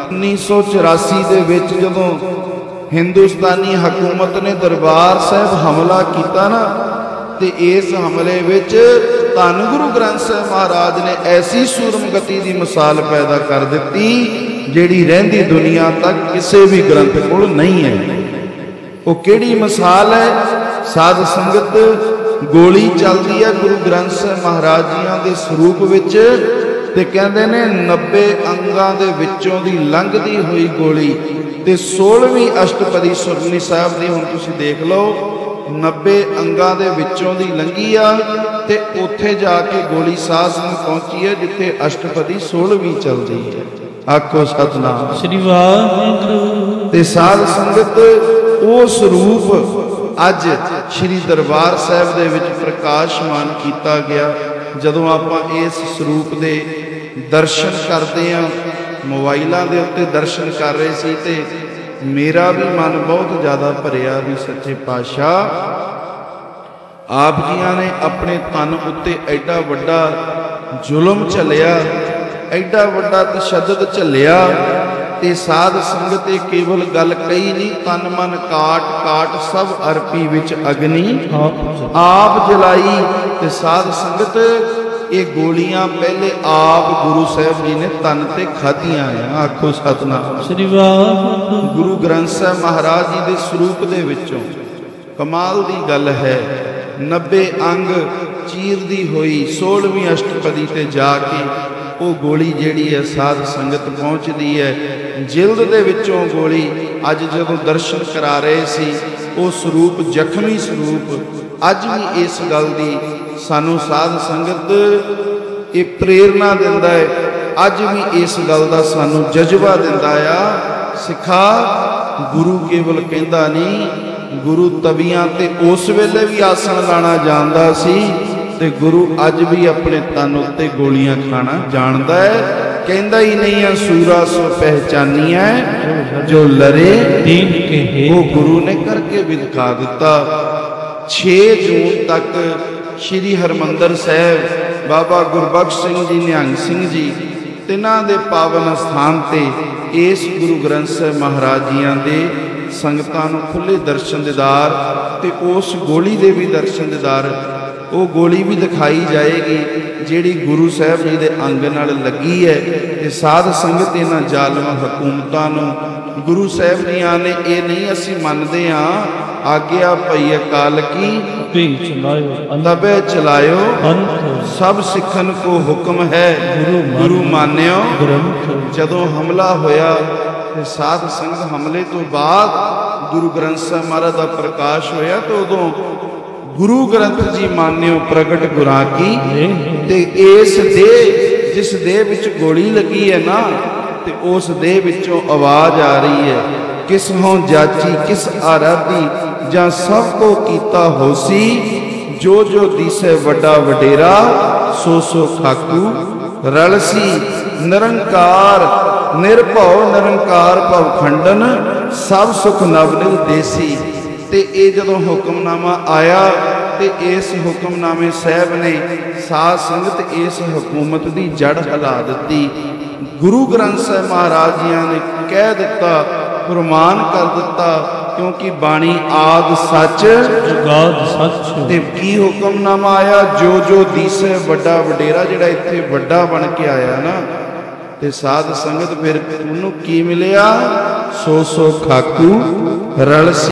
1984 ਦੇ ਵਿੱਚ ਜਦੋਂ हिंदुस्तानी हकूमत ने दरबार साहब हमला किया ना, तो इस हमले विच धन गुरु ग्रंथ साहब महाराज ने ऐसी सूरमगति की मिसाल पैदा कर दी जिहड़ी रहिंदी दुनिया तक किसी भी ग्रंथ कोल नहीं है। वो किहड़ी मिसाल है? साध संगत गोली चलती है गुरु ग्रंथ साहब महाराज जियां दे स्वरूप विच, ते कहंदे ने 90 अंगां दे विचों दी लंघदी हुई गोली ते 16वीं अष्टपदी सुरनी साहब दी हुण तुसीं देख लो, 90 अंगां दे विचों दी लंघी आ ते उत्थे जाके गोली सास में पहुंची है जिथे अष्टपदी 16वीं चलदी है। आखो सतनाम श्री वाहिगुरू। ते साध संगत उस रूप अज श्री दरबार साहब दे विच प्रकाशमान किया गया। जदों आपां इस स्वरूप दे दर्शन करते हैं, मोबाइलों के उत्ते दर्शन कर रहे सी ते मेरा भी मन बहुत ज़्यादा भरिया भी सच्चे पातशाह आप जियां ने अपने तन उत्ते एडा वड्डा जुल्म झलिया, एडा वड्डा तशद्दद झलिया, ते साध संगत केवल गल कही नहीं, तन मन काट काट सब अरपी विच अग्नि आप जलाई। ते साध संगत ये गोलियां पहले आप गुरु साहब जी ने तन ते खाधियां हैं। आखो सतनाम श्री वाहिगुरू। गुरु ग्रंथ साहब महाराज जी के स्वरूप दे विचों कमाल दी गल है, 90 अंग चीरदी हुई 16वीं अष्टपदी ते जाके वो गोली जिहड़ी है साध संगत पहुँचती है जिल्द दे विचों गोली। अज जदों दर्शन करा रहे सी वो स्वरूप जख्मी स्वरूप अज भी इस गल दी सानू साध संगत ये प्रेरणा दिंदा है, अज भी इस गल दा सानू जज्बा दिंदा आ। सिखा गुरु केवल कहंदा नहीं, गुरु तवियां ते उस वेले भी आसन लाना जानदा सी, ते गुरु अज भी अपने तन उत्ते गोलियां खाना जानदा है। कहंदा ही नहीं है सूरा सो पहचानिया जो लरे दीन के, वो गुरु ने करके भी दिखा दिता। 6 जून तक श्री हरमंदर साहब बाबा गुरबख्श सिंह जी, निहंग सिंह जी तिन्हां दे पावन स्थान ते इस गुरु ग्रंथ साहब महाराज जियां दे संगतां नूं खुले दर्शन दीदार ते उस गोली दे भी दर्शन दीदार, वो गोली भी दिखाई जाएगी जिहड़ी गुरु साहब जी दे अंग नाल लगी है। ते साध संगत इन्हां जालम हुकूमतां नूं गुरु साहब जियां ने ये नहीं असीं मनदे हां, आग्या पई अकाल की तबे चलायो, सब सिखन को हुक्म है गुरु मान्यो। जदों हमला होया ते साध संगत हमले तो बाद गुरु ग्रंथ साहब महाराज का प्रकाश होया, तो उदों गुरु ग्रंथ जी मान्यो प्रगट गुरां की। ते इस दे जिस देह विच गोली लगी है ना, ते उस देह विचों आवाज आ रही है, किस हों जाची किस आराधी जां सब को कीता होसी, जो जो दिसे वड्डा वडेरा सो सो खाकू रलसी। निरंकार निर्भव निरंकार भव खंडन सब सुख नवनिल देसी। ते ये जदों हुक्मनामा आया ते इस हुक्मनामे साहब ने साध संगत इस हुकूमत की जड़ हिला दी। गुरु ग्रंथ साहब महाराज जी ने कह दिता, फरमान कर दिता, क्योंकि बाणी आद सच जुगाद सच। ते की हुक्मनामा आया, जो जो दिसे वड्डा वडेरा, जिहड़ा इत्थे वड्डा बन के आया ना, ते साध संगत फिर उन्होंने की मिलिया, सो सो खाकू रलसी।